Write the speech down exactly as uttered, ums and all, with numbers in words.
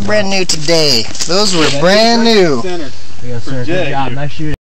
brand new today. Those were brand new. Yes, sir. Good job. Nice shooting.